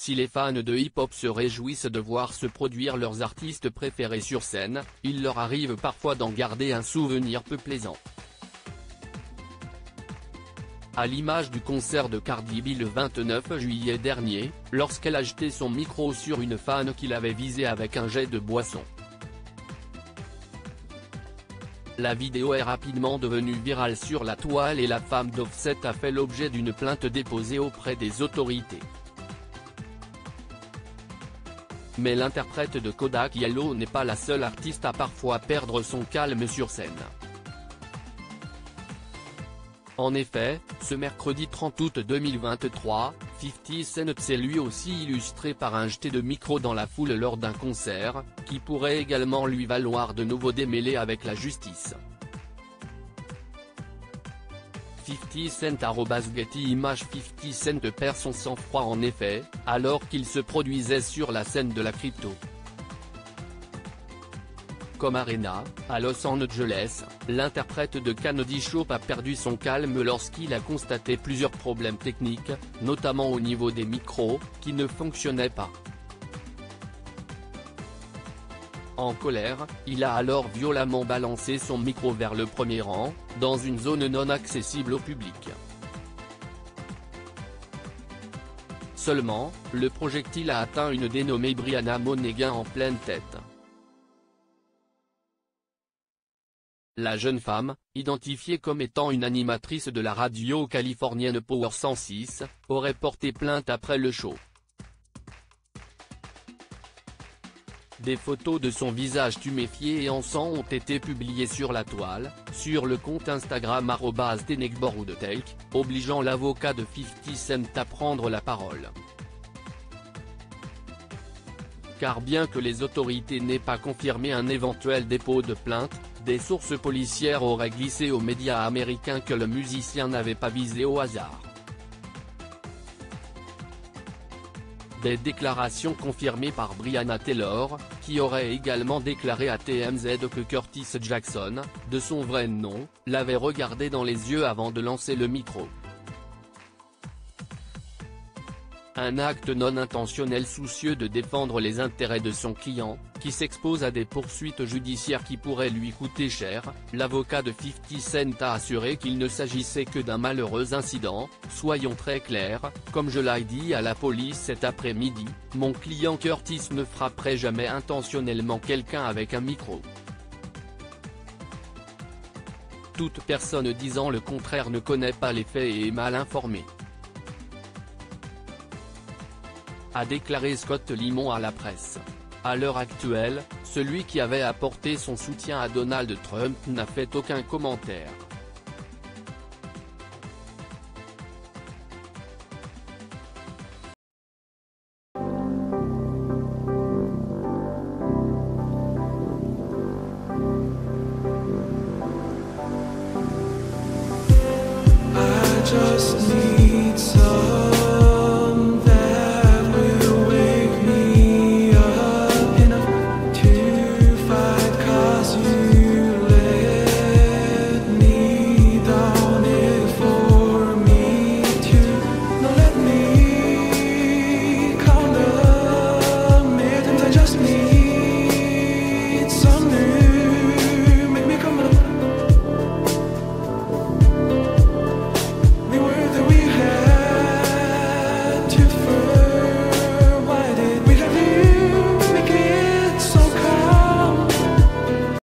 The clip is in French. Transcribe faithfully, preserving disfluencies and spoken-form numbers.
Si les fans de hip-hop se réjouissent de voir se produire leurs artistes préférés sur scène, il leur arrive parfois d'en garder un souvenir peu plaisant. À l'image du concert de Cardi B le vingt-neuf juillet dernier, lorsqu'elle a jeté son micro sur une fan qui l'avait visée avec un jet de boisson. La vidéo est rapidement devenue virale sur la toile et la femme d'Offset a fait l'objet d'une plainte déposée auprès des autorités. Mais l'interprète de Kodak Yellow n'est pas la seule artiste à parfois perdre son calme sur scène. En effet, ce mercredi trente août deux mille vingt-trois, fifty Cent s'est lui aussi illustré par un jeté de micro dans la foule lors d'un concert, qui pourrait également lui valoir de nouveaux démêlés avec la justice. fifty Cent arobase Getty Images fifty Cent perd son sang-froid en effet, alors qu'il se produisait sur la scène de la crypto. Comme Arena, à Los Angeles, l'interprète de Candy Shop a perdu son calme lorsqu'il a constaté plusieurs problèmes techniques, notamment au niveau des micros, qui ne fonctionnaient pas. En colère, il a alors violemment balancé son micro vers le premier rang, dans une zone non accessible au public. Seulement, le projectile a atteint une dénommée Brianna Monegin en pleine tête. La jeune femme, identifiée comme étant une animatrice de la radio californienne Power cent six, aurait porté plainte après le show. Des photos de son visage tuméfié et en sang ont été publiées sur la toile, sur le compte Instagram arobase tenekborudetech, obligeant l'avocat de fifty Cent à prendre la parole. Car bien que les autorités n'aient pas confirmé un éventuel dépôt de plainte, des sources policières auraient glissé aux médias américains que le musicien n'avait pas visé au hasard. Des déclarations confirmées par Breonna Taylor, qui aurait également déclaré à T M Z que Curtis Jackson, de son vrai nom, l'avait regardé dans les yeux avant de lancer le micro. Un acte non intentionnel soucieux de défendre les intérêts de son client, qui s'expose à des poursuites judiciaires qui pourraient lui coûter cher, l'avocat de fifty Cent a assuré qu'il ne s'agissait que d'un malheureux incident. Soyons très clairs, comme je l'ai dit à la police cet après-midi, mon client Curtis ne frapperait jamais intentionnellement quelqu'un avec un micro. Toute personne disant le contraire ne connaît pas les faits et est mal informée, a déclaré Scott Limon à la presse. À l'heure actuelle, celui qui avait apporté son soutien à Donald Trump n'a fait aucun commentaire. I just need